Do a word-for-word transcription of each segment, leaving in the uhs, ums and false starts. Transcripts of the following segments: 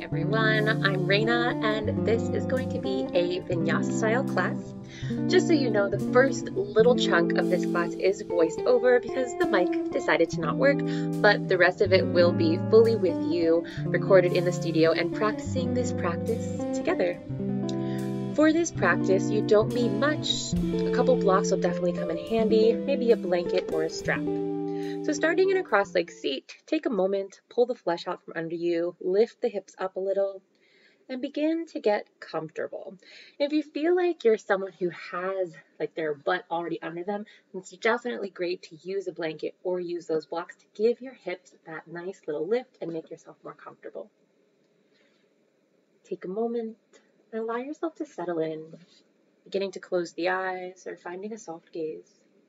everyone, I'm Raina and this is going to be a Vinyasa style class. Just so you know, the first little chunk of this class is voiced over because the mic decided to not work, but the rest of it will be fully with you, recorded in the studio and practicing this practice together. For this practice, you don't need much. A couple blocks will definitely come in handy, maybe a blanket or a strap. So starting in a cross-legged seat, take a moment, pull the flesh out from under you, lift the hips up a little, and begin to get comfortable. If you feel like you're someone who has like their butt already under them, it's definitely great to use a blanket or use those blocks to give your hips that nice little lift and make yourself more comfortable. Take a moment and allow yourself to settle in, beginning to close the eyes or finding a soft gaze.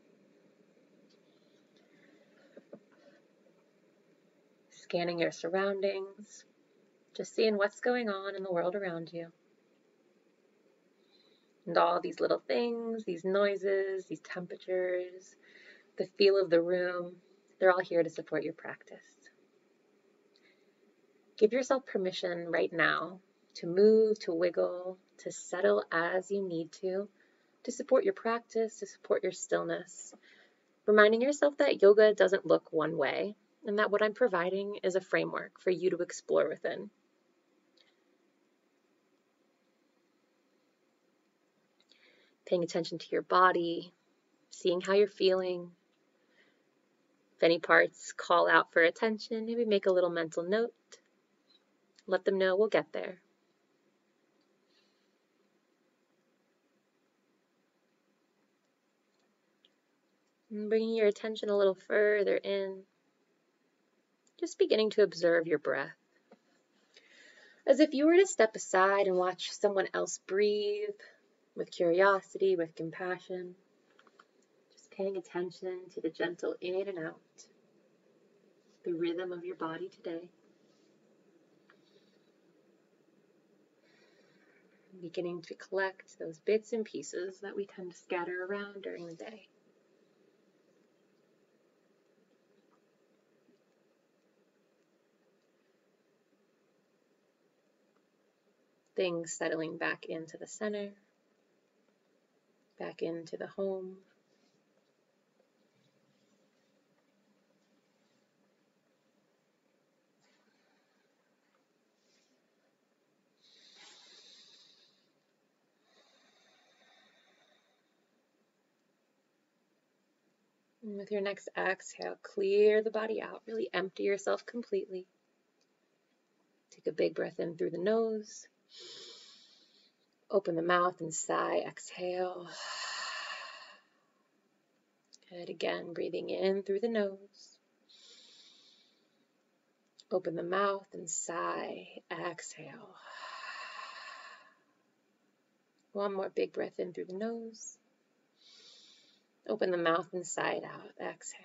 Scanning your surroundings, just seeing what's going on in the world around you. And all these little things, these noises, these temperatures, the feel of the room, they're all here to support your practice. Give yourself permission right now to move, to wiggle, to settle as you need to, to support your practice, to support your stillness. Reminding yourself that yoga doesn't look one way, and that what I'm providing is a framework for you to explore within. Paying attention to your body, seeing how you're feeling. If any parts call out for attention, maybe make a little mental note. Let them know we'll get there. And bringing your attention a little further in. Just beginning to observe your breath. As if you were to step aside and watch someone else breathe with curiosity, with compassion. Just paying attention to the gentle in and out, the rhythm of your body today. Beginning to collect those bits and pieces that we tend to scatter around during the day. Things settling back into the center, back into the home. And with your next exhale, clear the body out, really empty yourself completely. Take a big breath in through the nose. Open the mouth and sigh, exhale. Good, again, breathing in through the nose. Open the mouth and sigh, exhale. One more big breath in through the nose. Open the mouth and sigh it out, exhale.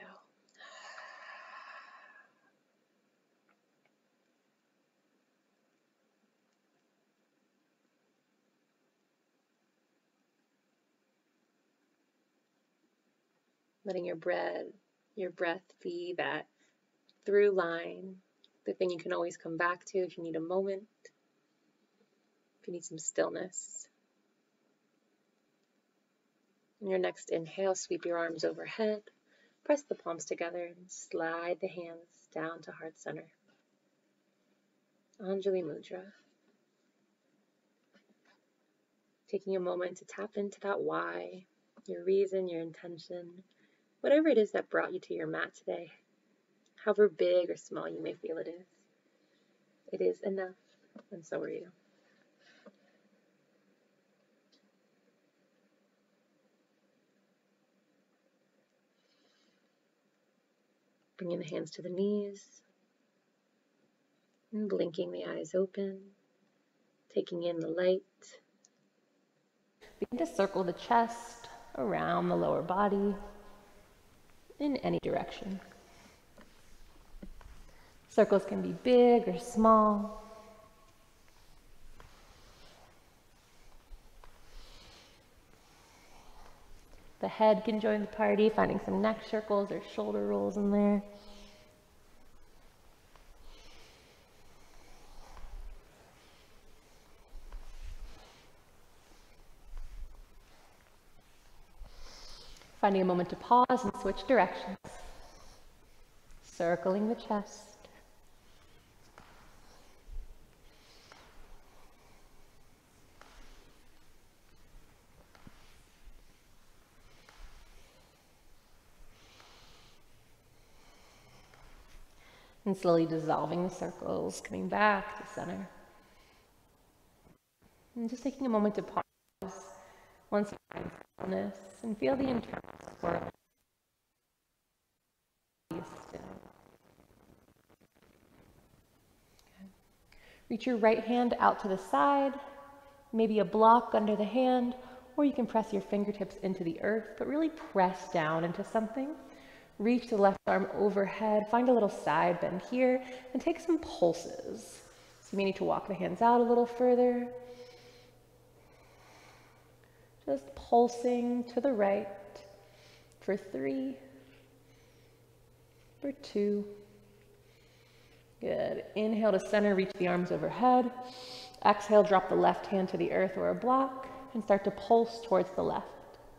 Letting your breath, your breath be that through line, the thing you can always come back to if you need a moment, if you need some stillness. In your next inhale, sweep your arms overhead, press the palms together, and slide the hands down to heart center. Anjali Mudra. Taking a moment to tap into that why, your reason, your intention, whatever it is that brought you to your mat today, however big or small you may feel it is. It is enough, and so are you. Bringing the hands to the knees, and blinking the eyes open, taking in the light. Begin to circle the chest around the lower body in any direction. Circles can be big or small. The head can join the party, finding some neck circles or shoulder rolls in there. Finding a moment to pause and switch directions. Circling the chest. And slowly dissolving the circles, coming back to center. And just taking a moment to pause once you find stillness and feel the internal swirl. Okay. Reach your right hand out to the side, maybe a block under the hand, or you can press your fingertips into the earth, but really press down into something. Reach the left arm overhead, find a little side bend here, and take some pulses. So you may need to walk the hands out a little further. Just pulsing to the right for three, for two. Good. Inhale to center, reach the arms overhead. Exhale, drop the left hand to the earth or a block, and start to pulse towards the left.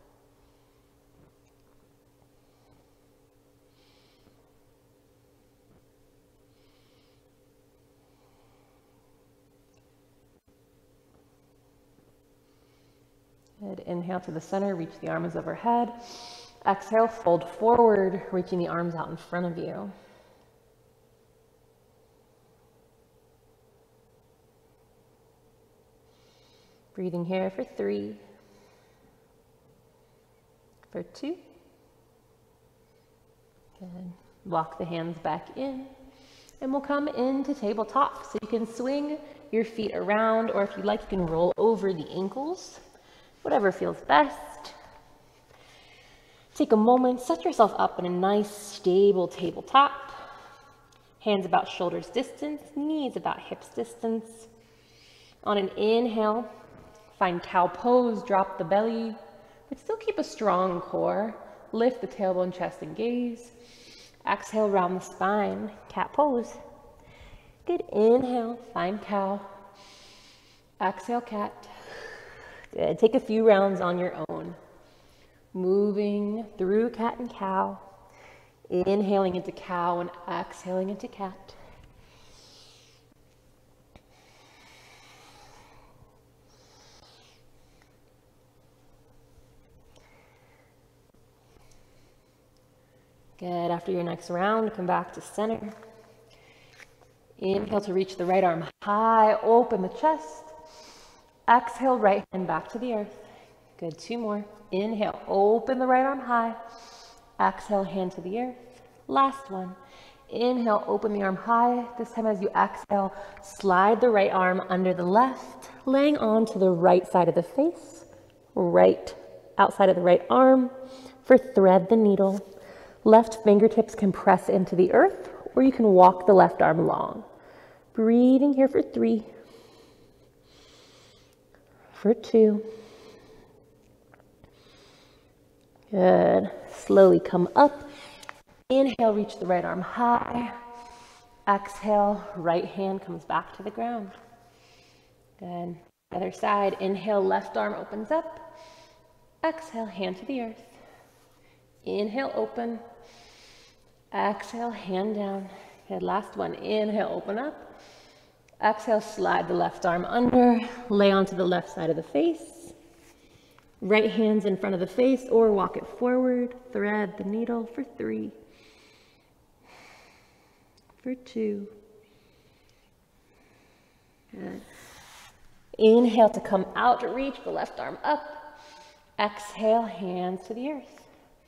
Good. Inhale to the center, reach the arms overhead. Exhale, fold forward, reaching the arms out in front of you. Breathing here for three, for two. Good. Walk the hands back in, and we'll come into tabletop. So you can swing your feet around, or if you'd like, you can roll over the ankles. Whatever feels best. Take a moment, set yourself up in a nice, stable tabletop. Hands about shoulders distance, knees about hips distance. On an inhale, find cow pose, drop the belly, but still keep a strong core. Lift the tailbone, chest, and gaze. Exhale, round the spine, cat pose. Good, inhale, find cow. Exhale, cat. Good. Take a few rounds on your own. Moving through cat and cow. Inhaling into cow and exhaling into cat. Good. After your next round, come back to center. Inhale to reach the right arm high, open the chest. Exhale, right hand back to the earth. Good, two more. Inhale, open the right arm high. Exhale, hand to the earth. Last one. Inhale, open the arm high. This time as you exhale, slide the right arm under the left, laying onto the right side of the face, right outside of the right arm for thread the needle. Left fingertips can press into the earth, or you can walk the left arm long. Breathing here for three, for two. Good. Slowly come up. Inhale, reach the right arm high. Exhale, right hand comes back to the ground. Good. Other side. Inhale, left arm opens up. Exhale, hand to the earth. Inhale, open. Exhale, hand down. Good. Last one. Inhale, open up. Exhale, slide the left arm under, lay onto the left side of the face. Right hand's in front of the face, or walk it forward. Thread the needle for three, for two. Good. Inhale to come out, reach the left arm up. Exhale, hands to the earth.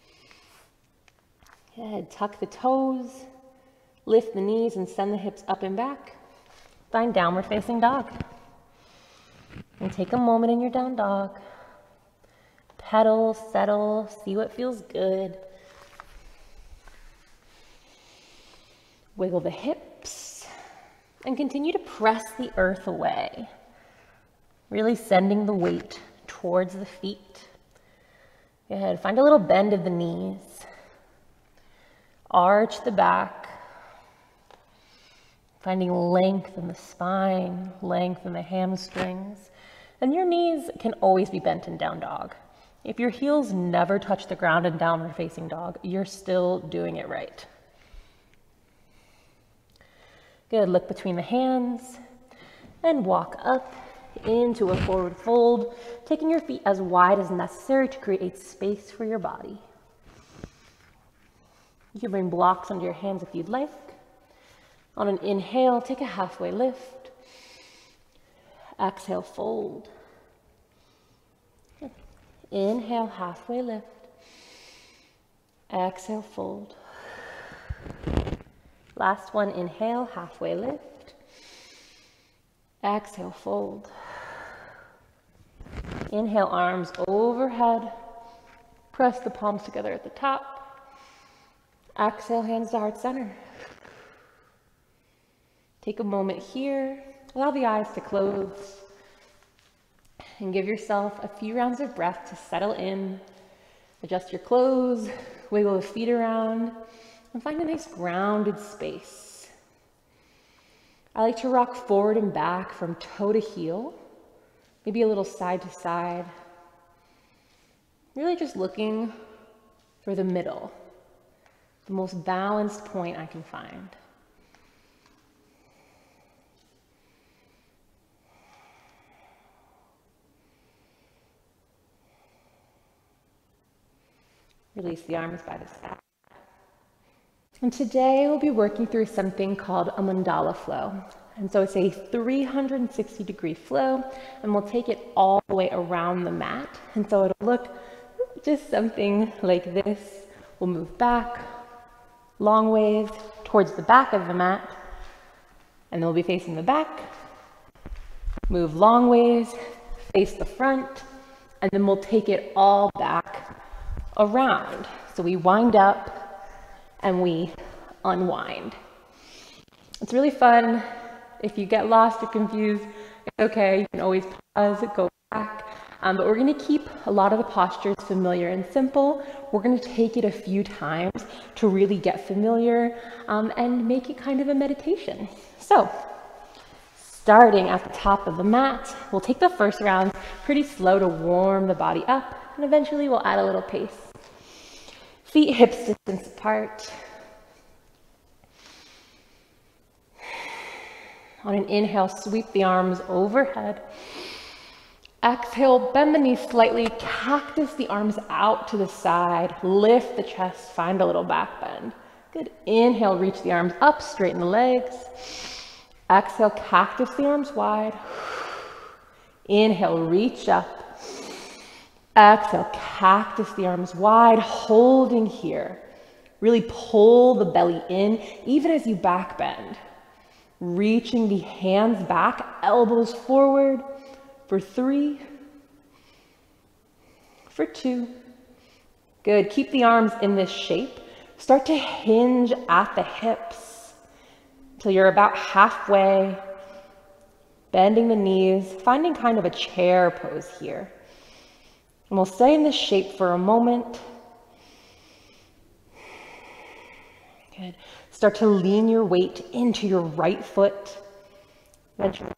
Good. Tuck the toes, lift the knees, and send the hips up and back. Find downward facing dog. And take a moment in your down dog. Pedal, settle, see what feels good. Wiggle the hips and continue to press the earth away. Really sending the weight towards the feet. Good. Find a little bend of the knees. Arch the back. Finding length in the spine, length in the hamstrings. And your knees can always be bent in down dog. If your heels never touch the ground in downward facing dog, you're still doing it right. Good, look between the hands and walk up into a forward fold, taking your feet as wide as necessary to create space for your body. You can bring blocks under your hands if you'd like. On an inhale, take a halfway lift. Exhale, fold. Inhale, halfway lift. Exhale, fold. Last one, inhale, halfway lift. Exhale, fold. Inhale, arms overhead. Press the palms together at the top. Exhale, hands to heart center. Take a moment here. Allow the eyes to close. And give yourself a few rounds of breath to settle in. Adjust your clothes, wiggle the feet around, and find a nice grounded space. I like to rock forward and back from toe to heel, maybe a little side to side. Really just looking for the middle, the most balanced point I can find. Release the arms by the side. And today we'll be working through something called a Mandala Flow. And so it's a three hundred sixty degree flow, and we'll take it all the way around the mat. And so it'll look just something like this. We'll move back, long ways towards the back of the mat, and then we'll be facing the back. Move long ways, face the front, and then we'll take it all back around. So we wind up and we unwind. It's really fun. If you get lost or confused, it's okay. You can always pause, go back. Um, but we're going to keep a lot of the postures familiar and simple. We're going to take it a few times to really get familiar um, and make it kind of a meditation. So starting at the top of the mat, we'll take the first round pretty slow to warm the body up, and eventually we'll add a little pace. Feet hips distance apart. On an inhale, sweep the arms overhead. Exhale, bend the knees slightly, cactus the arms out to the side, lift the chest, find a little back bend. Good. Inhale, reach the arms up, straighten the legs. Exhale, cactus the arms wide. Inhale, reach up. Exhale, cactus the arms wide, holding here. Really pull the belly in, even as you back bend. Reaching the hands back, elbows forward for three, for two. Good, keep the arms in this shape. Start to hinge at the hips until you're about halfway, bending the knees, finding kind of a chair pose here. And we'll stay in this shape for a moment. Good. Start to lean your weight into your right foot. Eventually.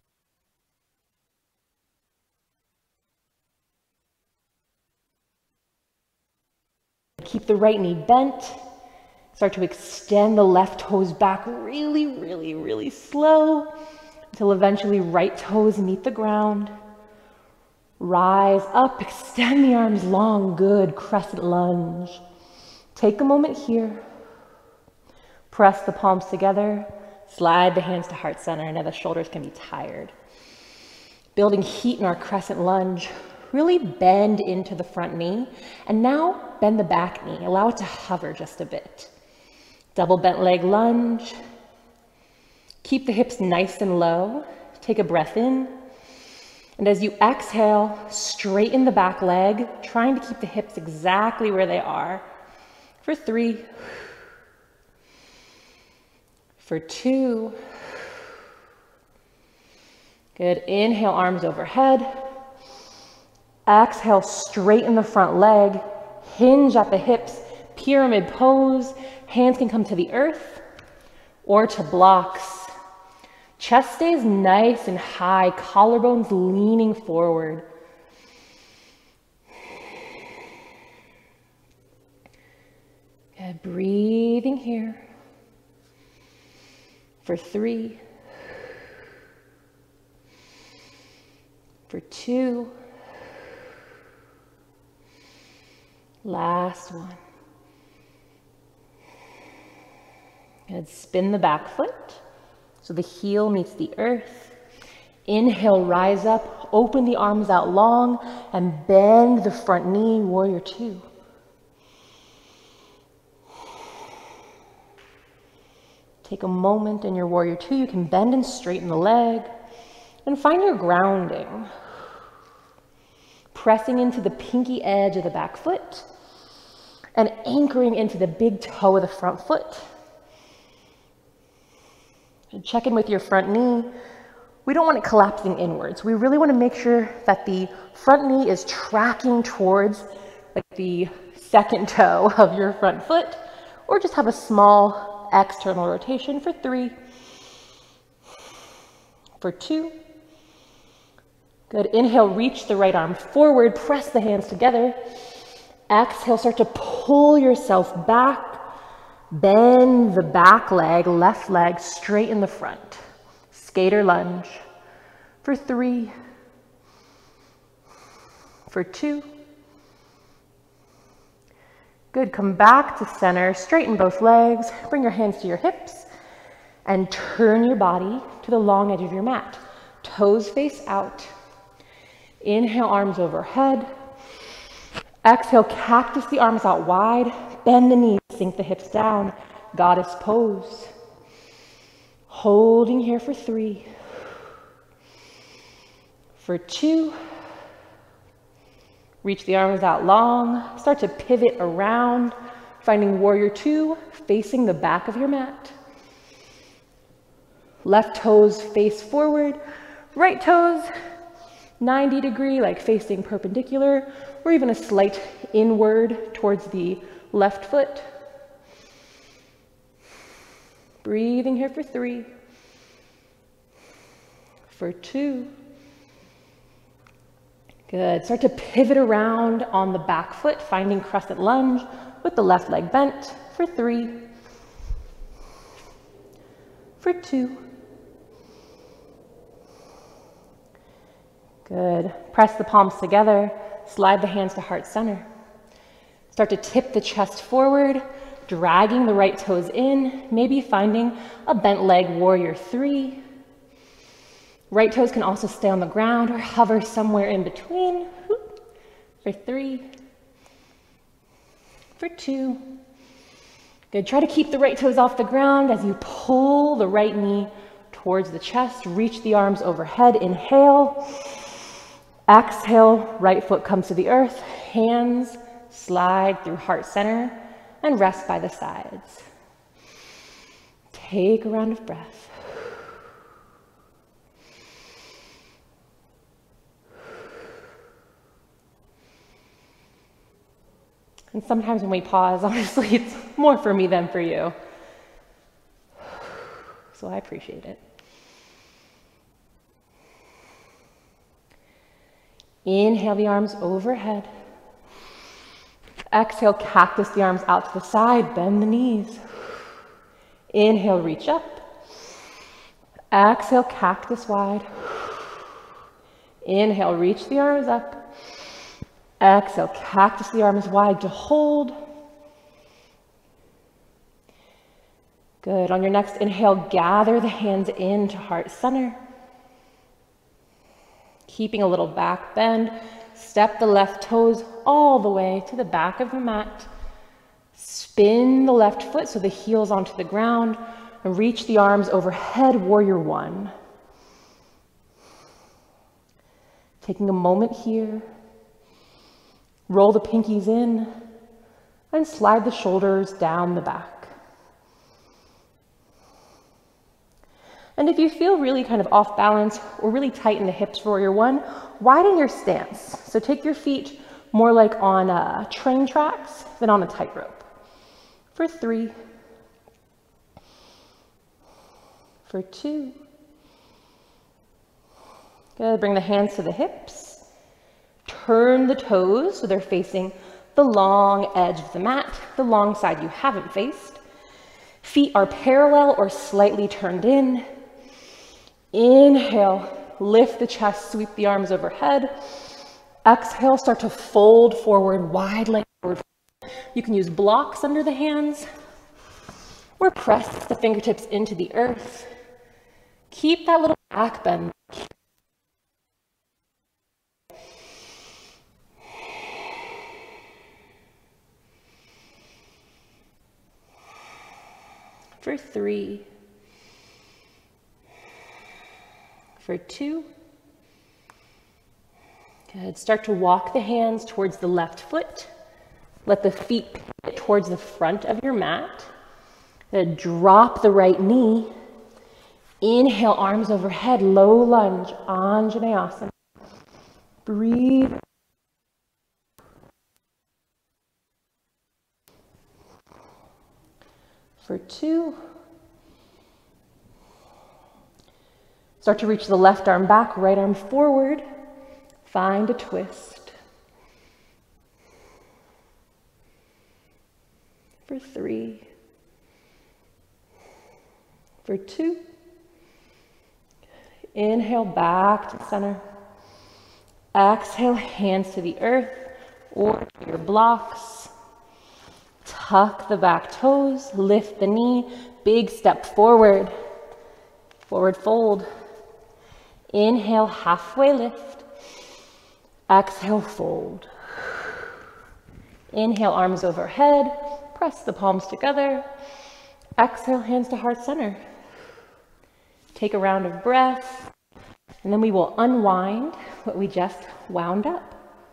Keep the right knee bent. Start to extend the left toes back really, really, really slow until eventually right toes meet the ground. Rise up, extend the arms long, good, crescent lunge. Take a moment here. Press the palms together, slide the hands to heart center. I know the shoulders can be tired. Building heat in our crescent lunge. Really bend into the front knee, and now bend the back knee. Allow it to hover just a bit. Double bent leg lunge. Keep the hips nice and low. Take a breath in. And as you exhale, straighten the back leg, trying to keep the hips exactly where they are. For three. For two. Good. Inhale, arms overhead. Exhale, straighten the front leg. Hinge at the hips. Pyramid pose. Hands can come to the earth or to blocks. Chest stays nice and high. Collarbones leaning forward. Good, breathing here for three, for two, last one. Good, spin the back foot so the heel meets the earth. Inhale, rise up, open the arms out long, and bend the front knee, warrior two. Take a moment in your warrior two. You can bend and straighten the leg, and find your grounding. Pressing into the pinky edge of the back foot, and anchoring into the big toe of the front foot. And check in with your front knee. We don't want it collapsing inwards. We really want to make sure that the front knee is tracking towards like the second toe of your front foot, or just have a small external rotation for three, for two. Good, inhale, reach the right arm forward, press the hands together. Exhale, start to pull yourself back. Bend the back leg, left leg, straight in the front. Skater lunge for three, for two. Good, come back to center, straighten both legs, bring your hands to your hips, and turn your body to the long edge of your mat. Toes face out. Inhale, arms overhead. Exhale, cactus the arms out wide. Bend the knees, sink the hips down. Goddess pose. Holding here for three, for two. Reach the arms out long. Start to pivot around, finding warrior two, facing the back of your mat. Left toes face forward. Right toes ninety degree, like facing perpendicular, or even a slight inward towards the left foot. Breathing here for three, for two. Good, start to pivot around on the back foot, finding crescent lunge with the left leg bent for three, for two. Good, press the palms together, slide the hands to heart center. Start to tip the chest forward, dragging the right toes in, maybe finding a bent leg warrior three. Right toes can also stay on the ground or hover somewhere in between. For three, for two. Good, try to keep the right toes off the ground as you pull the right knee towards the chest, reach the arms overhead, inhale. Exhale, right foot comes to the earth, hands slide through heart center and rest by the sides. Take a round of breath. And sometimes when we pause, honestly, it's more for me than for you. So I appreciate it. Inhale the arms overhead. Exhale, cactus the arms out to the side, bend the knees. Inhale, reach up. Exhale, cactus wide. Inhale, reach the arms up. Exhale, cactus the arms wide to hold. Good. On your next inhale, gather the hands into heart center. Keeping a little back bend, step the left toes all the way to the back of the mat. Spin the left foot so the heel's onto the ground, and reach the arms overhead, warrior one. Taking a moment here. Roll the pinkies in and slide the shoulders down the back. And if you feel really kind of off balance or really tight in the hips for warrior one, widen your stance. So take your feet more like on uh, train tracks than on a tightrope. For three, for two. Good, bring the hands to the hips. Turn the toes so they're facing the long edge of the mat. the long side you haven't faced. Feet are parallel or slightly turned in. Inhale, lift the chest, sweep the arms overhead. Exhale, start to fold forward, wide leg forward. You can use blocks under the hands or press the fingertips into the earth. Keep that little back bend. For three, for two. Good. Start to walk the hands towards the left foot. Let the feet pivot towards the front of your mat. Then drop the right knee. Inhale, arms overhead, low lunge, Anjaneyasana. Breathe. For two. Start to reach the left arm back, right arm forward. Find a twist. For three. For two. Inhale, back to center. Exhale, hands to the earth or to your blocks. Tuck the back toes, lift the knee, big step forward. Forward fold. Inhale, halfway lift. Exhale, fold. Inhale, arms overhead. Press the palms together. Exhale, hands to heart center. Take a round of breath, and then we will unwind what we just wound up.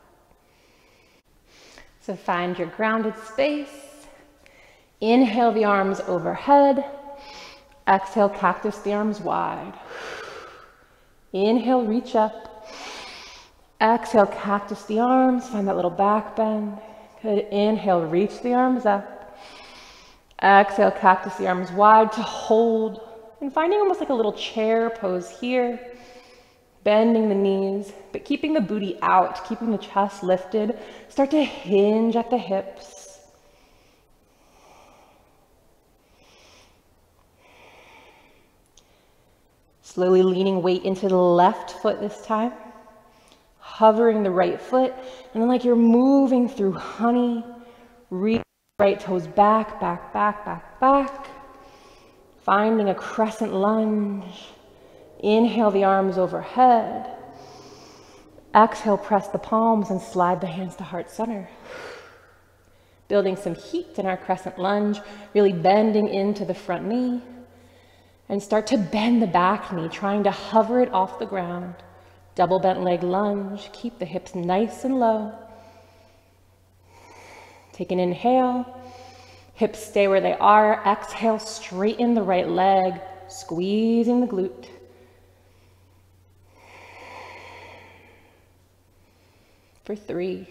So find your grounded space. Inhale the arms overhead. Exhale, cactus the arms wide. Inhale, reach up. Exhale, cactus the arms. Find that little back bend. Good. Inhale, reach the arms up. Exhale, cactus the arms wide to hold. And finding almost like a little chair pose here. Bending the knees, but keeping the booty out, keeping the chest lifted. Start to hinge at the hips. Slowly leaning weight into the left foot this time. Hovering the right foot. And then like you're moving through honey. Reach right toes back, back, back, back, back. Finding a crescent lunge. Inhale the arms overhead. Exhale, press the palms and slide the hands to heart center. Building some heat in our crescent lunge, really bending into the front knee. And start to bend the back knee, trying to hover it off the ground. Double bent leg lunge. Keep the hips nice and low. Take an inhale. Hips stay where they are. Exhale, straighten the right leg, squeezing the glute. For three.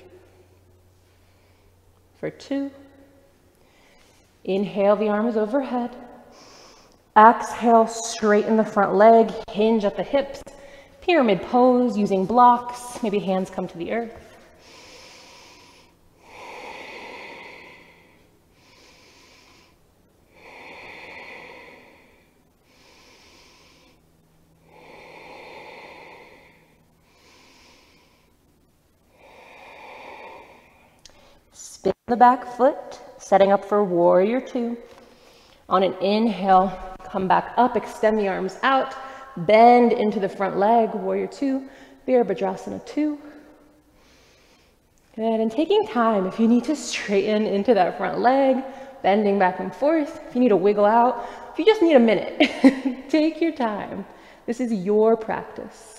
For two. Inhale the arms overhead. Exhale, straighten the front leg, hinge at the hips. Pyramid pose using blocks. Maybe hands come to the earth. Spin the back foot, setting up for warrior two. On an inhale, come back up, extend the arms out, bend into the front leg, warrior two, Virabhadrasana two. Good, and taking time, if you need to straighten into that front leg, bending back and forth, if you need to wiggle out, if you just need a minute, take your time. This is your practice.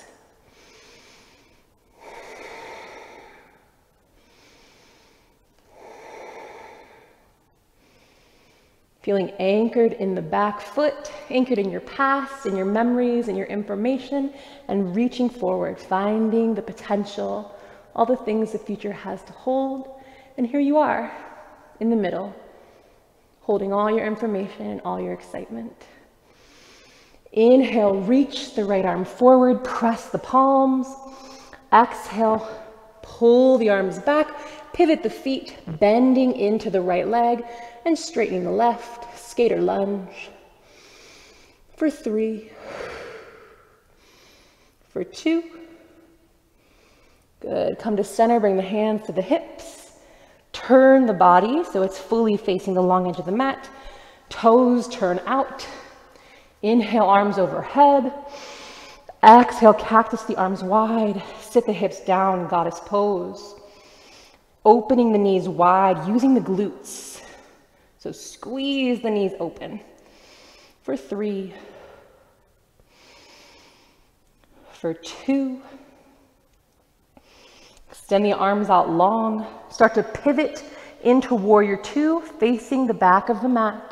Feeling anchored in the back foot, anchored in your past, in your memories, and your information, and reaching forward, finding the potential, all the things the future has to hold. And here you are, in the middle, holding all your information and all your excitement. Inhale, reach the right arm forward, press the palms. Exhale, pull the arms back, Pivot the feet, bending into the right leg and straightening the left. Skater lunge. For three. For two. Good. Come to center, bring the hands to the hips. Turn the body so it's fully facing the long edge of the mat. Toes turn out. Inhale, arms overhead. Exhale, cactus the arms wide. Sit the hips down, goddess pose. Opening the knees wide, using the glutes. So squeeze the knees open. For three. For two. Extend the arms out long. Start to pivot into warrior two, facing the back of the mat.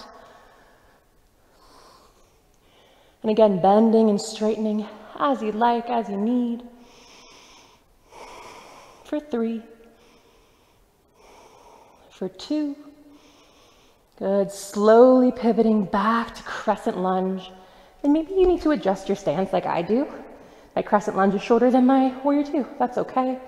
And again, bending and straightening as you like, as you need. For three. For two. Good. Slowly pivoting back to crescent lunge. And maybe you need to adjust your stance like I do. My crescent lunge is shorter than my warrior two. That's okay.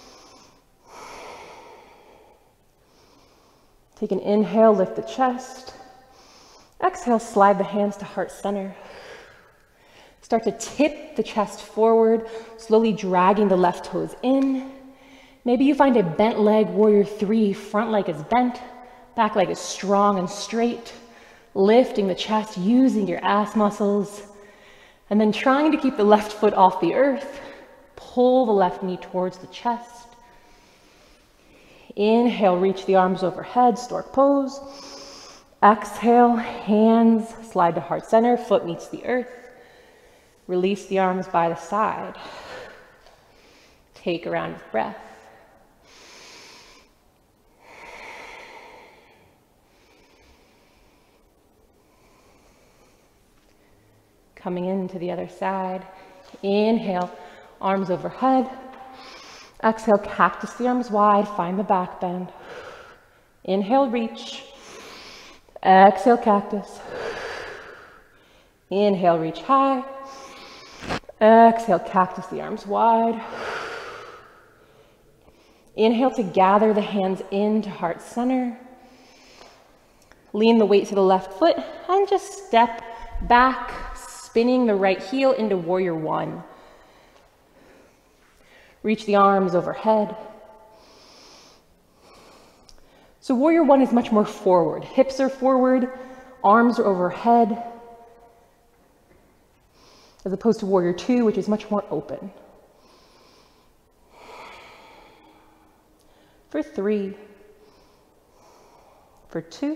Take an inhale, lift the chest. Exhale, slide the hands to heart center. Start to tip the chest forward, slowly dragging the left toes in. Maybe you find a bent leg, warrior three, front leg is bent, back leg is strong and straight, lifting the chest, using your ass muscles, and then trying to keep the left foot off the earth. Pull the left knee towards the chest. Inhale, reach the arms overhead, stork pose. Exhale, hands slide to heart center, foot meets the earth. Release the arms by the side. Take a round of breath. Coming into the other side. Inhale, arms overhead. Exhale, cactus the arms wide, find the back bend. Inhale, reach. Exhale, cactus. Inhale, reach high. Exhale, cactus the arms wide. Inhale to gather the hands into heart center. Lean the weight to the left foot and just step back, spinning the right heel into warrior one. Reach the arms overhead. So warrior one is much more forward. Hips are forward, arms are overhead, as opposed to warrior two, which is much more open. For three, for two.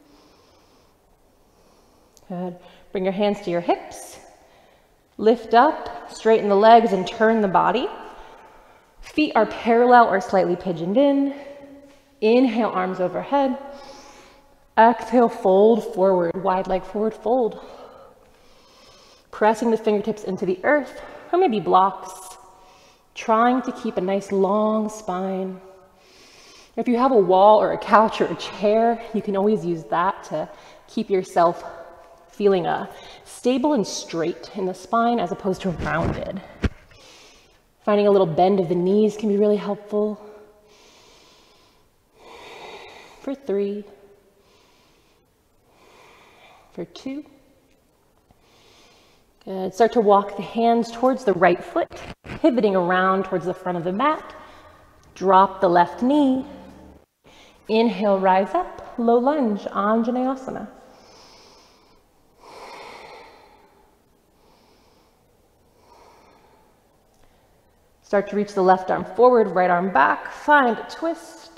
Good. Bring your hands to your hips. Lift up, straighten the legs and turn the body. Feet are parallel or slightly pigeoned in. Inhale, arms overhead. Exhale, fold forward, wide leg forward fold. Pressing the fingertips into the earth, or maybe blocks. Trying to keep a nice long spine. If you have a wall or a couch or a chair, you can always use that to keep yourself feeling uh, stable and straight in the spine as opposed to rounded. Finding a little bend of the knees can be really helpful. For three. For two. Good. Start to walk the hands towards the right foot, pivoting around towards the front of the mat. Drop the left knee. Inhale, rise up, low lunge, Anjaneyasana. Start to reach the left arm forward, right arm back, find a twist.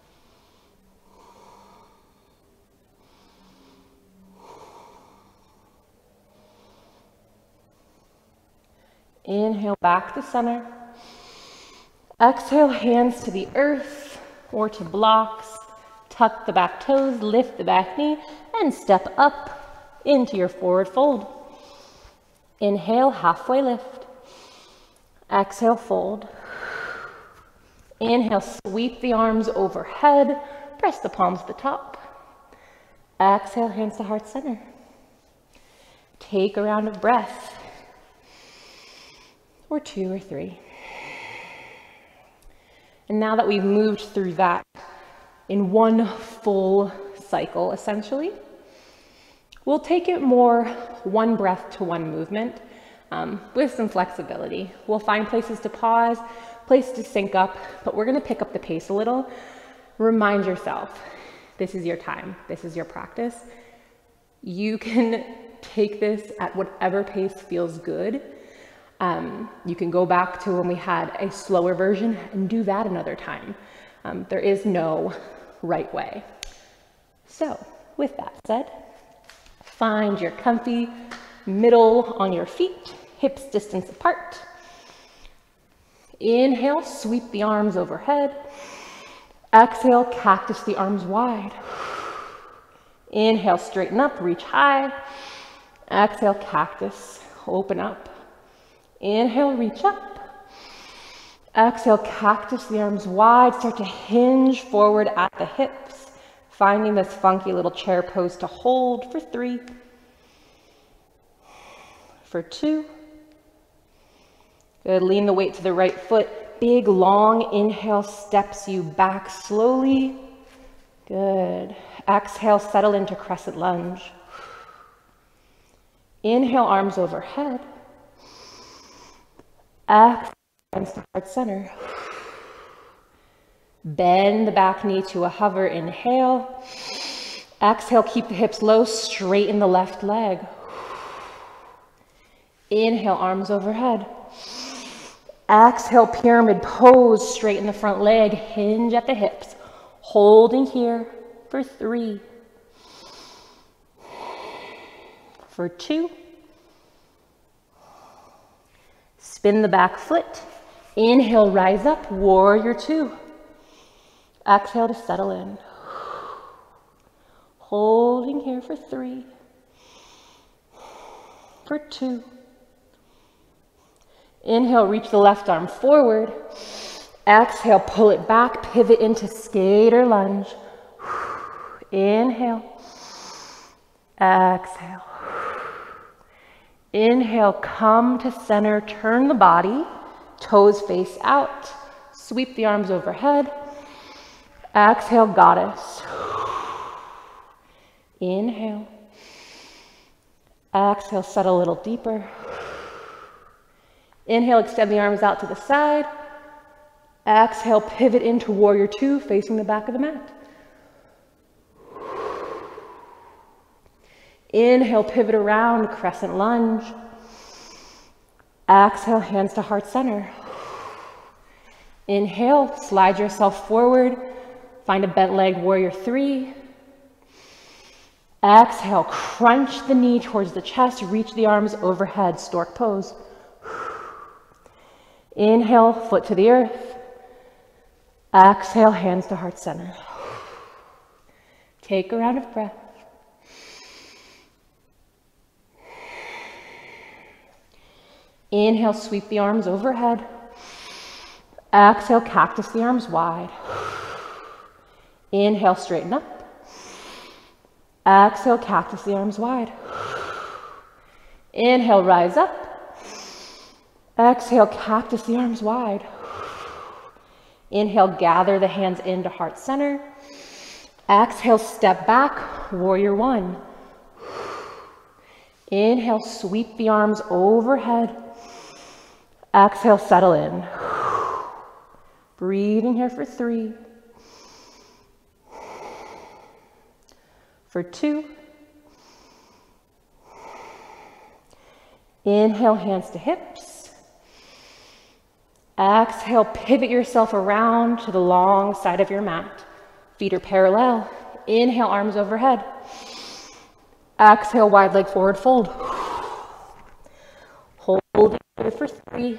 Inhale, back to center. Exhale, hands to the earth or to blocks. Tuck the back toes, lift the back knee, and step up into your forward fold. Inhale, halfway lift. Exhale, fold. Inhale, sweep the arms overhead, press the palms to the top. Exhale, hands to heart center. Take a round of breath, or two or three. And now that we've moved through that in one full cycle, essentially, we'll take it more one breath to one movement um, with some flexibility. We'll find places to pause, places to sync up, but we're gonna pick up the pace a little. Remind yourself, this is your time, this is your practice. You can take this at whatever pace feels good. Um, you can go back to when we had a slower version and do that another time. Um, there is no right way. So with that said, find your comfy middle on your feet, hips distance apart. Inhale, sweep the arms overhead. Exhale, cactus the arms wide. Inhale, straighten up, reach high. Exhale, cactus, open up. Inhale, reach up. Exhale, cactus the arms wide. Start to hinge forward at the hips, finding this funky little chair pose to hold for three, for two. Good, lean the weight to the right foot. Big, long inhale steps you back slowly. Good. Exhale, settle into crescent lunge. Inhale, arms overhead. Exhale, hands to heart center. Bend the back knee to a hover, inhale. Exhale, keep the hips low, straighten the left leg. Inhale, arms overhead. Exhale, pyramid pose, straighten the front leg, hinge at the hips. Holding here for three, for two. Spin the back foot. Inhale, rise up, warrior two. Exhale to settle in. Holding here for three, for two. Inhale, reach the left arm forward. Exhale, pull it back, pivot into skater lunge. Inhale. Exhale. Inhale, come to center, turn the body, toes face out. Sweep the arms overhead. Exhale, goddess. Inhale. Exhale, settle a little deeper. Inhale, extend the arms out to the side. Exhale, pivot into warrior two, facing the back of the mat. Inhale, pivot around, crescent lunge. Exhale, hands to heart center. Inhale, slide yourself forward. Find a bent leg, warrior three. Exhale, crunch the knee towards the chest, reach the arms overhead, stork pose. Inhale, foot to the earth. Exhale, hands to heart center. Take a round of breath. Inhale, sweep the arms overhead. Exhale, cactus the arms wide. Inhale, straighten up. Exhale, cactus the arms wide. Inhale, rise up. Exhale, cactus the arms wide. Inhale, gather the hands into heart center. Exhale, step back, warrior one. Inhale, sweep the arms overhead. Exhale, settle in. Breathing here for three, for two. Inhale, hands to hips. Exhale, pivot yourself around to the long side of your mat. Feet are parallel. Inhale, arms overhead. Exhale, wide leg forward fold. Hold it for three,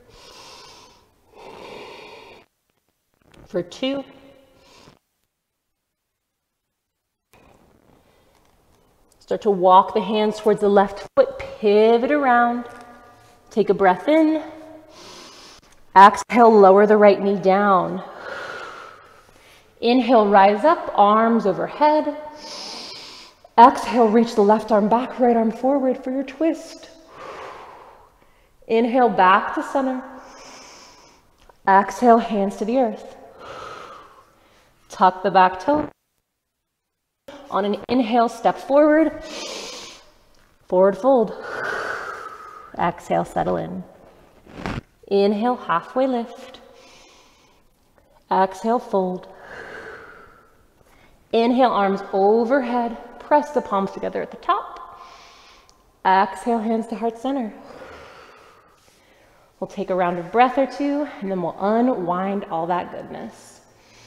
for two. Start to walk the hands towards the left foot, pivot around. Take a breath in. Exhale, lower the right knee down. Inhale, rise up, arms overhead. Exhale, reach the left arm back, right arm forward for your twist. Inhale, back to center. Exhale, hands to the earth. Tuck the back toe. On an inhale, step forward. Forward fold. Exhale, settle in. Inhale, halfway lift. Exhale, fold. Inhale, arms overhead. Press the palms together at the top. Exhale, hands to heart center. We'll take a round of breath or two, and then we'll unwind all that goodness.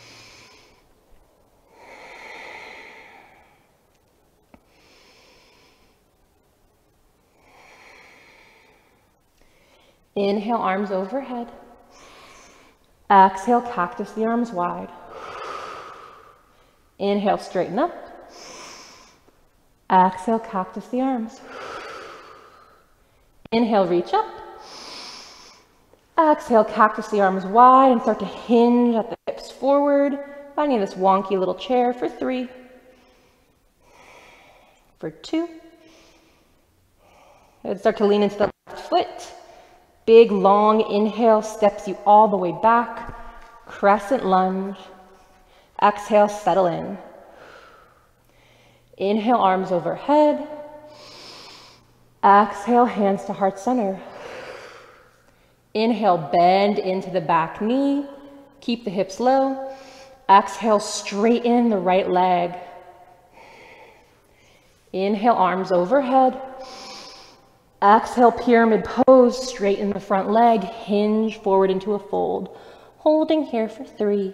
Inhale, arms overhead. Exhale, cactus the arms wide. Inhale, straighten up. Exhale, cactus the arms. Inhale, reach up. Exhale, cactus the arms wide and start to hinge at the hips forward, finding this wonky little chair for three, for two. And start to lean into the left foot. Big, long inhale steps you all the way back. Crescent lunge. Exhale, settle in. Inhale, arms overhead. Exhale, hands to heart center. Inhale, bend into the back knee. Keep the hips low. Exhale, straighten the right leg. Inhale, arms overhead. Exhale, pyramid pose, straighten the front leg, hinge forward into a fold. Holding here for three,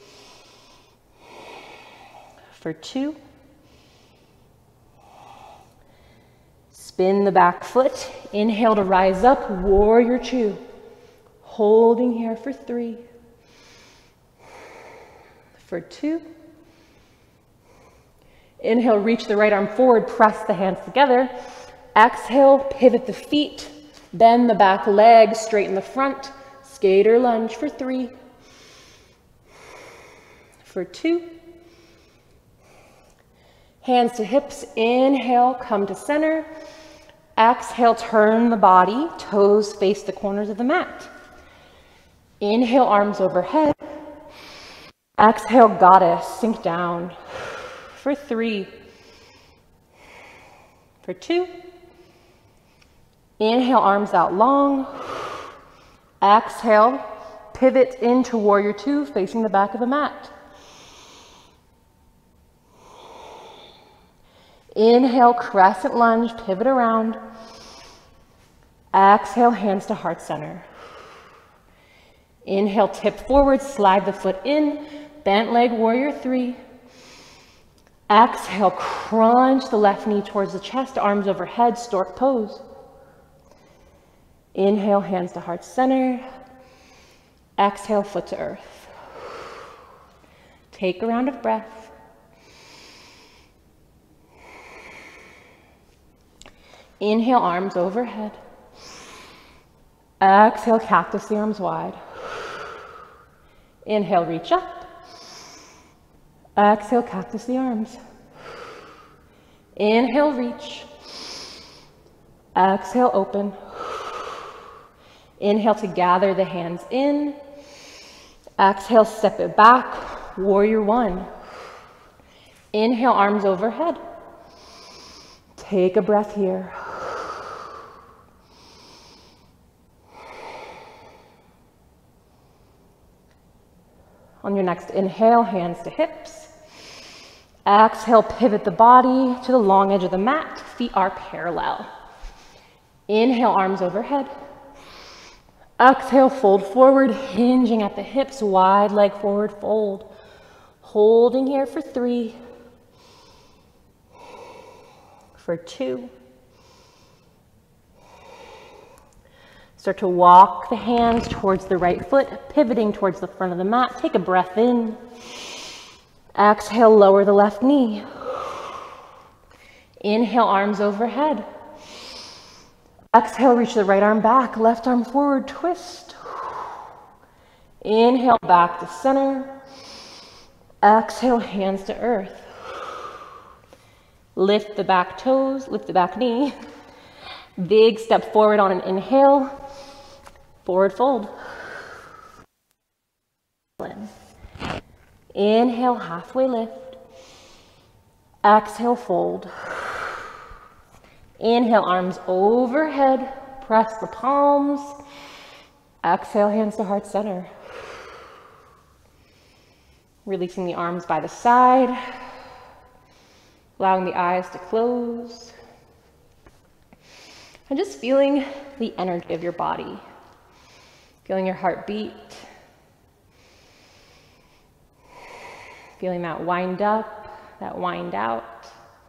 for two. Spin the back foot, inhale to rise up, warrior two. Holding here for three, for two. Inhale, reach the right arm forward, press the hands together. Exhale, pivot the feet, bend the back leg, straighten the front, skater lunge for three, for two. Hands to hips, inhale, come to center. Exhale, turn the body, toes face the corners of the mat. Inhale, arms overhead. Exhale, goddess, sink down for three, for two. Inhale, arms out long. Exhale, pivot into warrior two, facing the back of the mat. Inhale, crescent lunge, pivot around. Exhale, hands to heart center. Inhale, tip forward, slide the foot in, bent leg, warrior three. Exhale, crunch the left knee towards the chest, arms overhead, stork pose. Inhale, hands to heart center. Exhale, foot to earth. Take a round of breath. Inhale, arms overhead. Exhale, cactus the arms wide. Inhale, reach up. Exhale, cactus the arms. Inhale, reach. Exhale, open. Inhale to gather the hands in. Exhale, step it back, warrior one. Inhale, arms overhead. Take a breath here. On your next inhale, hands to hips. Exhale, pivot the body to the long edge of the mat. Feet are parallel. Inhale, arms overhead. Exhale, fold forward, hinging at the hips, wide leg forward fold. Holding here for three, for two. Start to walk the hands towards the right foot, pivoting towards the front of the mat. Take a breath in. Exhale, lower the left knee. Inhale, arms overhead. Exhale, reach the right arm back, left arm forward, twist. Inhale, back to center. Exhale, hands to earth. Lift the back toes, lift the back knee. Big step forward on an inhale. Forward fold. Inhale, halfway lift. Exhale, fold. Inhale, arms overhead. Press the palms. Exhale, hands to heart center. Releasing the arms by the side. Allowing the eyes to close. And just feeling the energy of your body. Feeling your heart beat. Feeling that wind up, that wind out.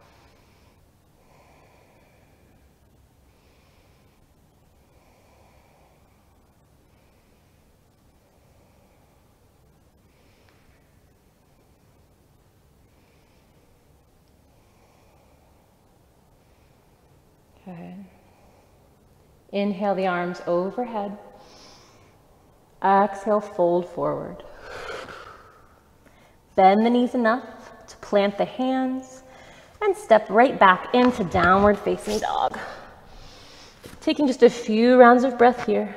Good. Inhale the arms overhead. Exhale, fold forward. Bend the knees enough to plant the hands and step right back into downward facing dog. Taking just a few rounds of breath here.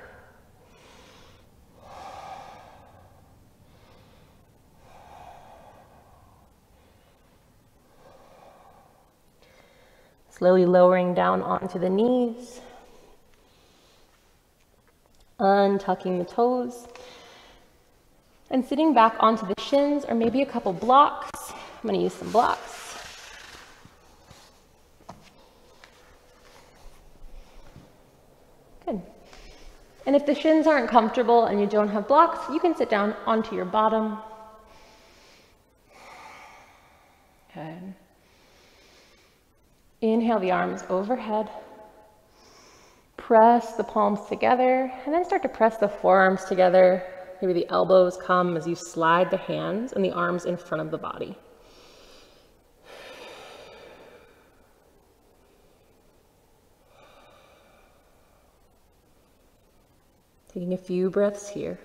Slowly lowering down onto the knees. Untucking the toes. And sitting back onto the shins or maybe a couple blocks. I'm going to use some blocks. Good. And if the shins aren't comfortable and you don't have blocks, you can sit down onto your bottom. Good. Inhale the arms overhead. Press the palms together and then start to press the forearms together. Maybe the elbows come as you slide the hands and the arms in front of the body. Taking a few breaths here.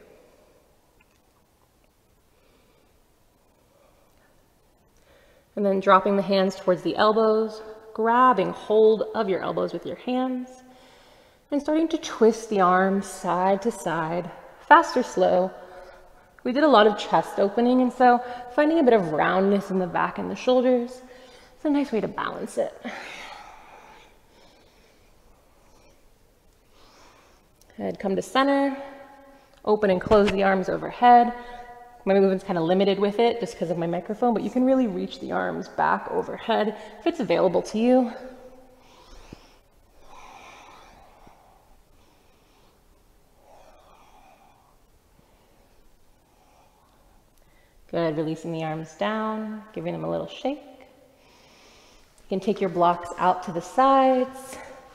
And then dropping the hands towards the elbows, grabbing hold of your elbows with your hands, and starting to twist the arms side to side. Fast or slow. We did a lot of chest opening, and so finding a bit of roundness in the back and the shoulders is a nice way to balance it. Head come to center, open and close the arms overhead. My movement's kind of limited with it just because of my microphone, but you can really reach the arms back overhead if it's available to you. Good, releasing the arms down, giving them a little shake. You can take your blocks out to the sides.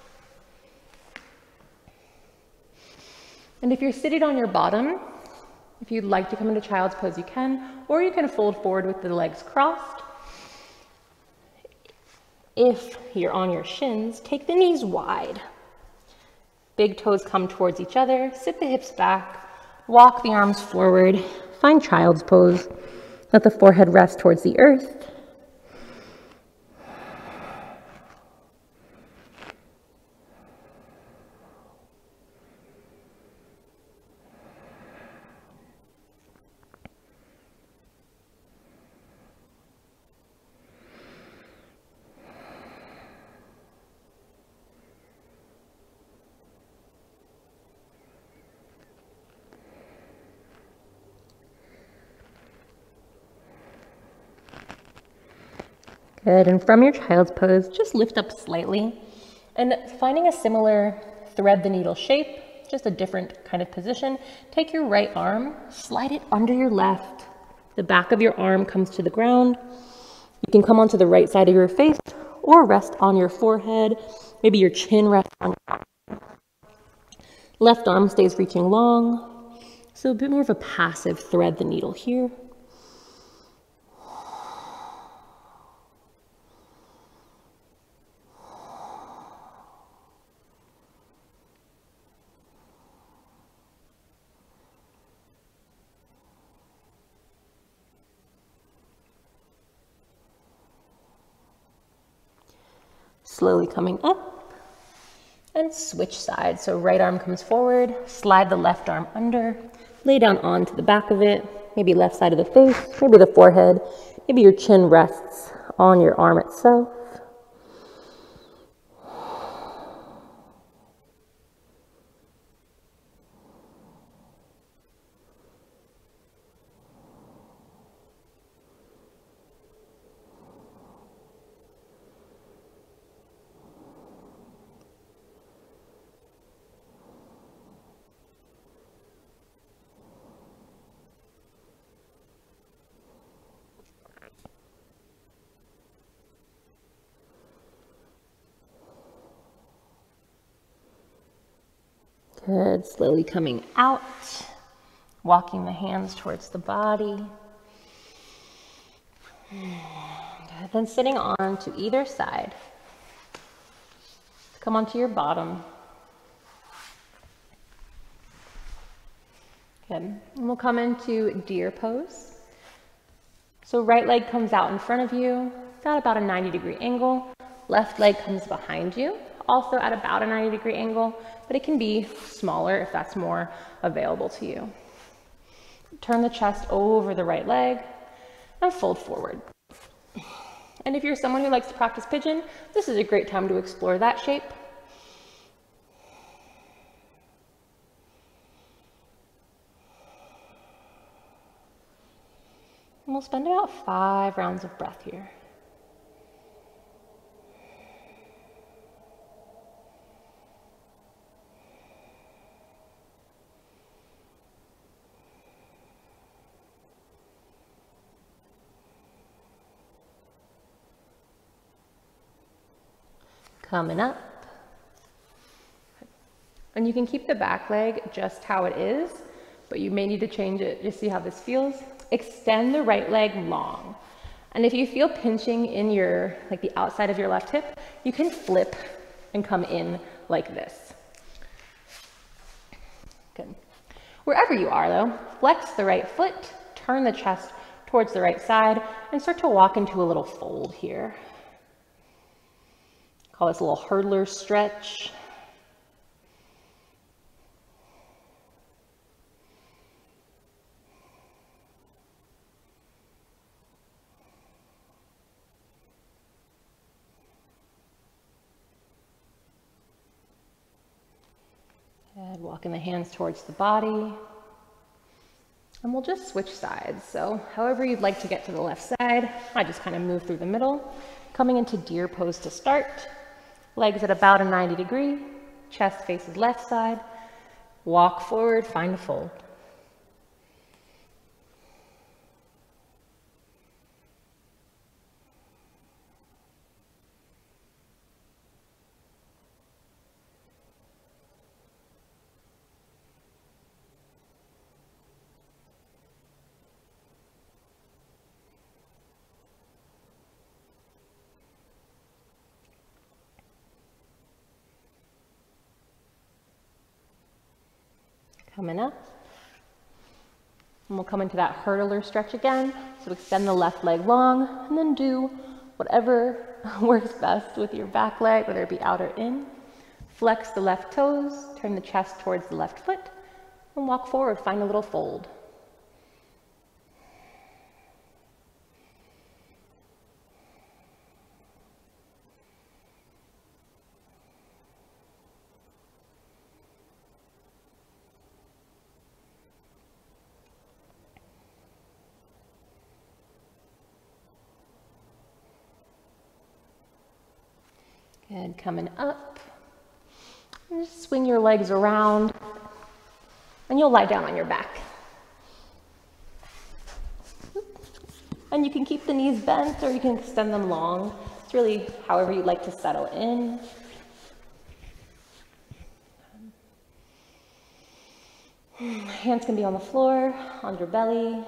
And if you're seated on your bottom, if you'd like to come into child's pose, you can, or you can fold forward with the legs crossed. If you're on your shins, take the knees wide. Big toes come towards each other, sit the hips back, walk the arms forward, find child's pose. Let the forehead rest towards the earth. Good, and from your child's pose, just lift up slightly. And finding a similar thread the needle shape, just a different kind of position, take your right arm, slide it under your left. The back of your arm comes to the ground. You can come onto the right side of your face or rest on your forehead. Maybe your chin rests on your arm. Left arm stays reaching long. So a bit more of a passive thread the needle here. Slowly coming up and switch sides. So right arm comes forward, slide the left arm under, lay down onto the back of it. maybe left side of the face, maybe the forehead, maybe your chin rests on your arm itself. Good, slowly coming out, walking the hands towards the body. Good. Then sitting on to either side. Come onto your bottom. Good. And we'll come into deer pose. So right leg comes out in front of you, at about a ninety degree angle. Left leg comes behind you, also at about a ninety degree angle, but it can be smaller if that's more available to you. Turn the chest over the right leg and fold forward. And if you're someone who likes to practice pigeon, this is a great time to explore that shape. And we'll spend about five rounds of breath here. Coming up. And you can keep the back leg just how it is, but you may need to change it. Just see how this feels. Extend the right leg long. And if you feel pinching in your, like the outside of your left hip, you can flip and come in like this. Good. Wherever you are though, flex the right foot, turn the chest towards the right side, and start to walk into a little fold here. Call this a little hurdler stretch. And walking the hands towards the body. And we'll just switch sides. So however you'd like to get to the left side, I just kind of move through the middle. Coming into deer pose to start. Legs at about a ninety degree, chest faces left side, walk forward, find a fold. Coming up. And we'll come into that hurdler stretch again. So extend the left leg long and then do whatever works best with your back leg, whether it be out or in. Flex the left toes, turn the chest towards the left foot, and walk forward, find a little fold. Good, coming up. And just swing your legs around and you'll lie down on your back. And you can keep the knees bent or you can extend them long. It's really however you'd like to settle in. Hands can be on the floor, on your belly.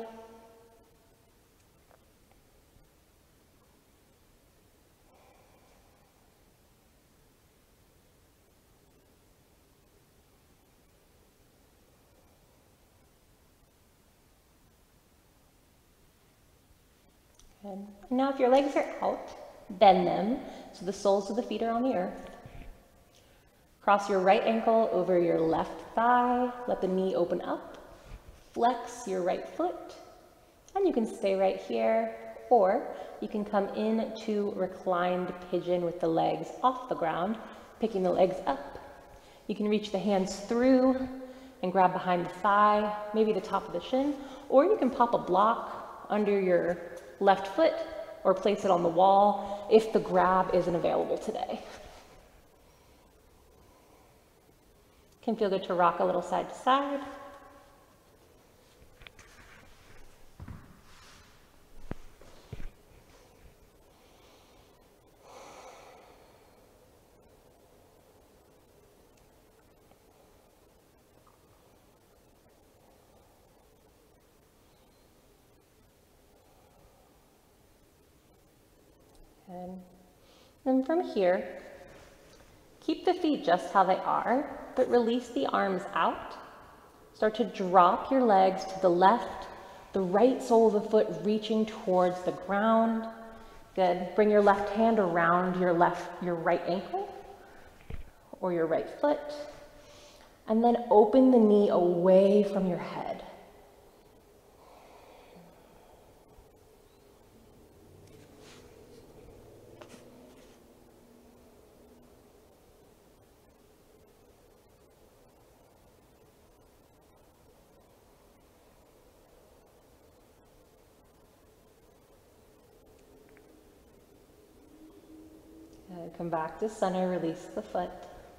Good. And now if your legs are out, bend them so the soles of the feet are on the earth. Cross your right ankle over your left thigh. Let the knee open up. Flex your right foot. And you can stay right here, or you can come into reclined pigeon with the legs off the ground, picking the legs up. You can reach the hands through and grab behind the thigh, maybe the top of the shin, or you can pop a block under your left foot or place it on the wall if the grab isn't available today. Can feel good to rock a little side to side. And then from here, keep the feet just how they are, but release the arms out. Start to drop your legs to the left, the right sole of the foot reaching towards the ground. Good. Bring your left hand around your left, your right ankle or your right foot. And then open the knee away from your head. Come back to center, release the foot.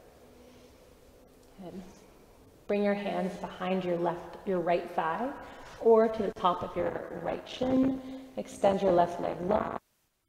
Good. Bring your hands behind your left, your right thigh, or to the top of your right shin. Extend your left leg long.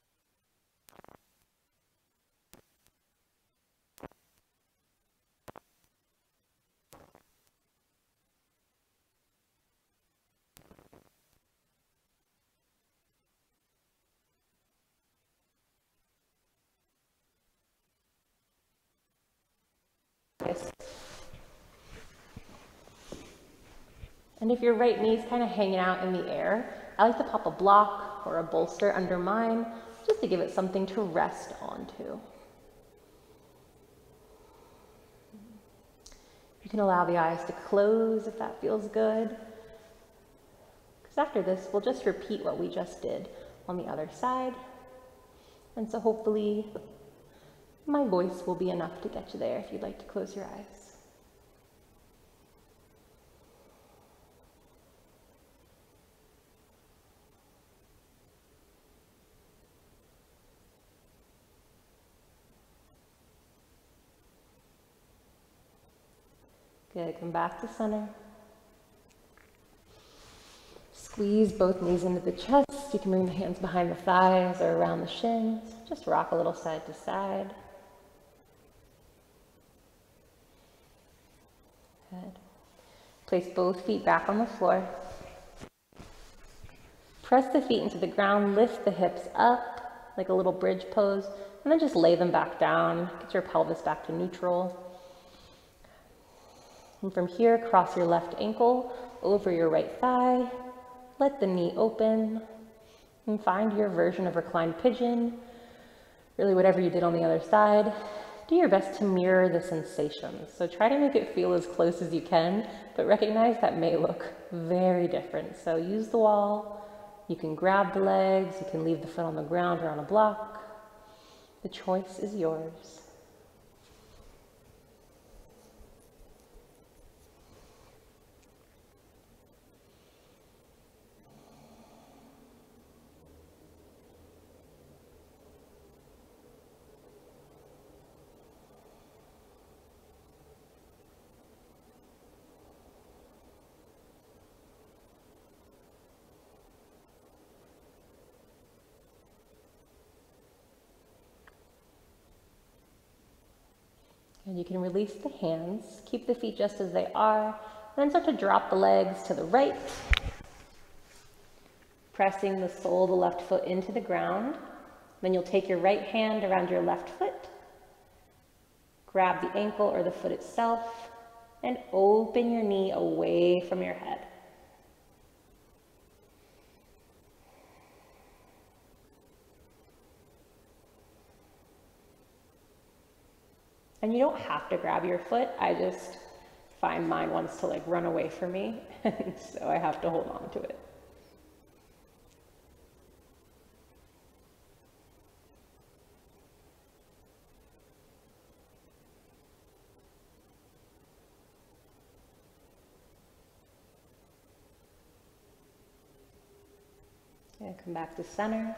And if your right knee is kind of hanging out in the air, I like to pop a block or a bolster under mine, just to give it something to rest onto. You can allow the eyes to close if that feels good. Because after this, we'll just repeat what we just did on the other side. And so hopefully my voice will be enough to get you there if you'd like to close your eyes. Good, come back to center. Squeeze both knees into the chest. You can bring the hands behind the thighs or around the shins. Just rock a little side to side. Good. Place both feet back on the floor. Press the feet into the ground, lift the hips up like a little bridge pose, and then just lay them back down. Get your pelvis back to neutral. And from here, cross your left ankle over your right thigh. Let the knee open and find your version of reclined pigeon. Really whatever you did on the other side. Do your best to mirror the sensations. So try to make it feel as close as you can, but recognize that may look very different. So use the wall. You can grab the legs. You can leave the foot on the ground or on a block. The choice is yours. And you can release the hands, keep the feet just as they are, then start to drop the legs to the right, pressing the sole of the left foot into the ground. Then you'll take your right hand around your left foot, grab the ankle or the foot itself, and open your knee away from your head. And you don't have to grab your foot. I just find mine wants to like run away from me, and so I have to hold on to it. Gonna come back to center.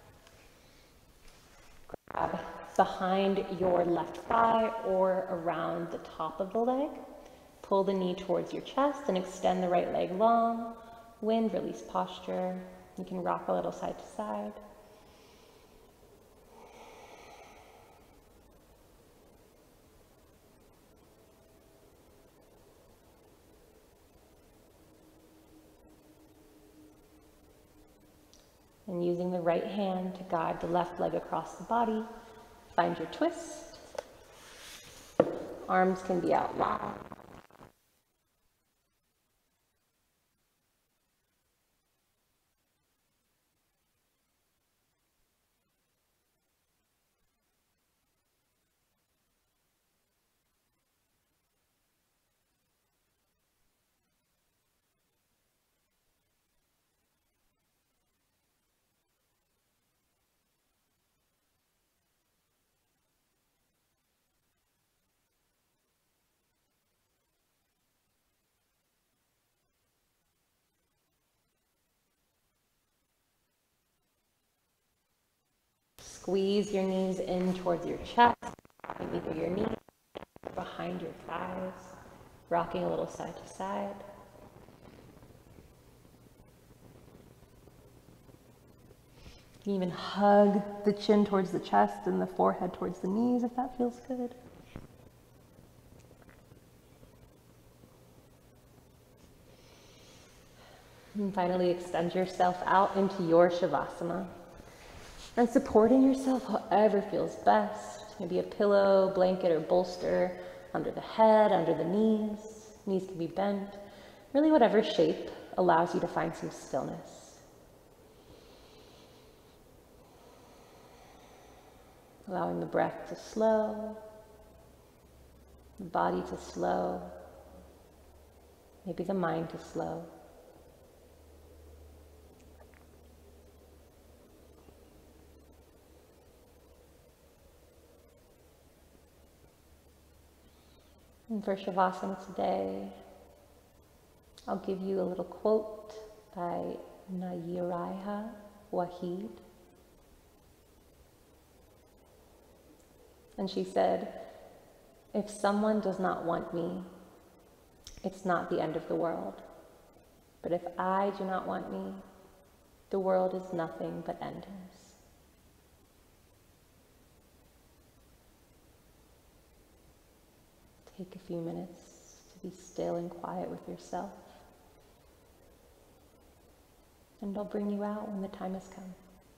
Grab behind your left thigh or around the top of the leg. Pull the knee towards your chest and extend the right leg long. Wind, release posture. You can rock a little side to side. And using the right hand to guide the left leg across the body, find your twist. Arms can be out long. Squeeze your knees in towards your chest, either your knees or behind your thighs, rocking a little side to side. You can even hug the chin towards the chest and the forehead towards the knees if that feels good. And finally, extend yourself out into your Shavasana. And supporting yourself however feels best. Maybe a pillow, blanket, or bolster under the head, under the knees. Knees can be bent. Really whatever shape allows you to find some stillness. Allowing the breath to slow, the body to slow, maybe the mind to slow. And for Shavasana today, I'll give you a little quote by Nayiraiha Wahid. And she said, "If someone does not want me, it's not the end of the world. But if I do not want me, the world is nothing but endings." Take a few minutes to be still and quiet with yourself. And I'll bring you out when the time has come.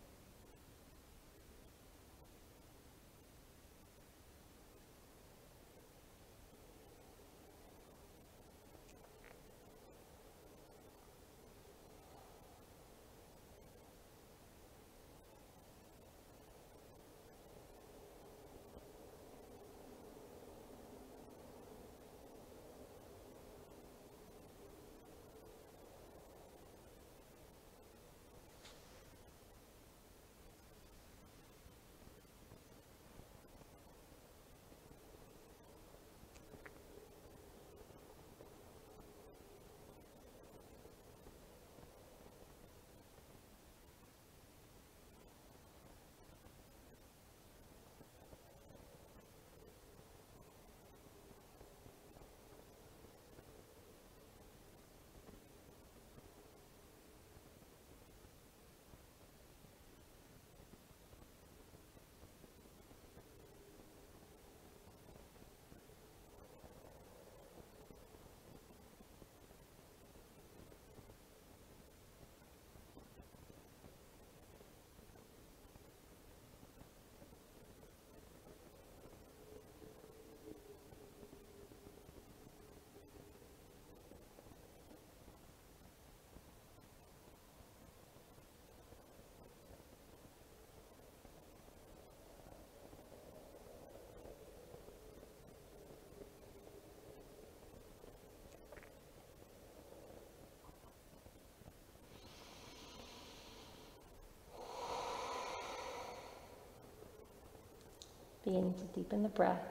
Beginning to deepen the breath.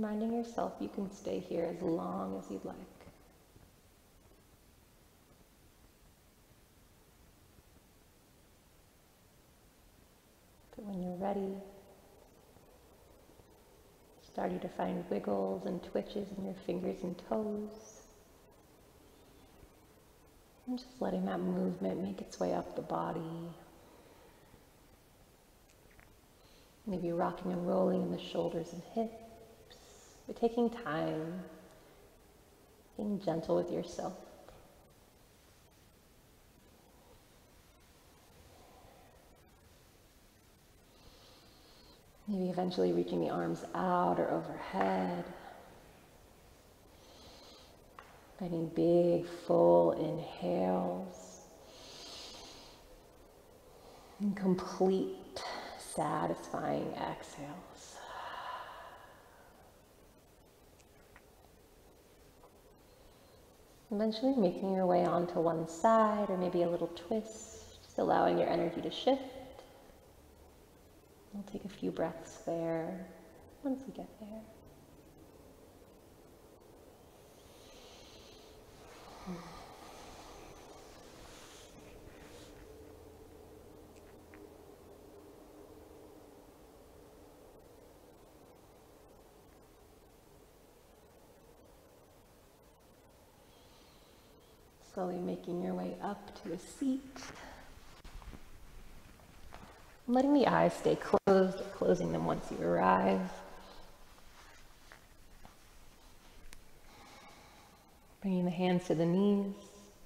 reminding yourself you can stay here as long as you'd like. But when you're ready, starting to find wiggles and twitches in your fingers and toes, and just letting that movement make its way up the body. Maybe rocking and rolling in the shoulders and hips, but taking time, being gentle with yourself. Maybe eventually reaching the arms out or overhead. Finding big, full inhales. And complete, satisfying exhales. Eventually making your way onto one side or maybe a little twist, just allowing your energy to shift. We'll take a few breaths there once we get there. Slowly making your way up to a seat. Letting the eyes stay closed or closing them once you arrive. Bringing the hands to the knees.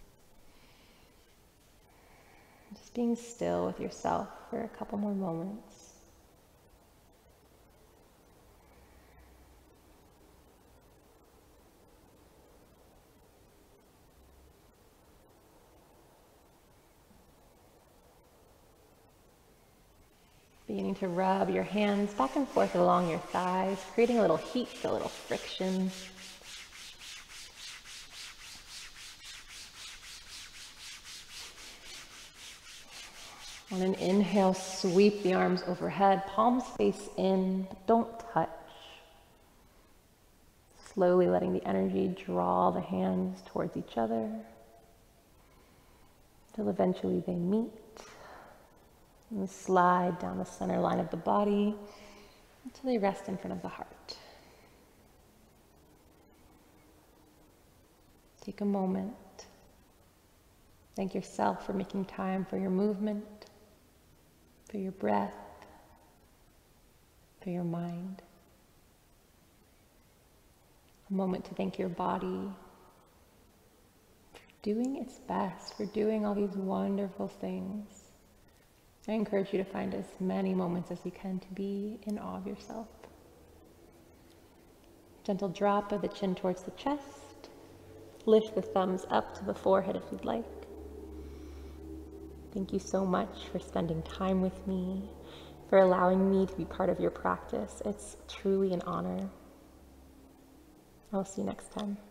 Just being still with yourself for a couple more moments. Beginning to rub your hands back and forth along your thighs, creating a little heat, a little friction. On an inhale, sweep the arms overhead, palms face in, but don't touch. Slowly letting the energy draw the hands towards each other until eventually they meet. And slide down the center line of the body until they rest in front of the heart. Take a moment. Thank yourself for making time for your movement, for your breath, for your mind. A moment to thank your body for doing its best, for doing all these wonderful things. I encourage you to find as many moments as you can to be in awe of yourself. Gentle drop of the chin towards the chest. Lift the thumbs up to the forehead if you'd like. Thank you so much for spending time with me, for allowing me to be part of your practice. It's truly an honor. I'll see you next time.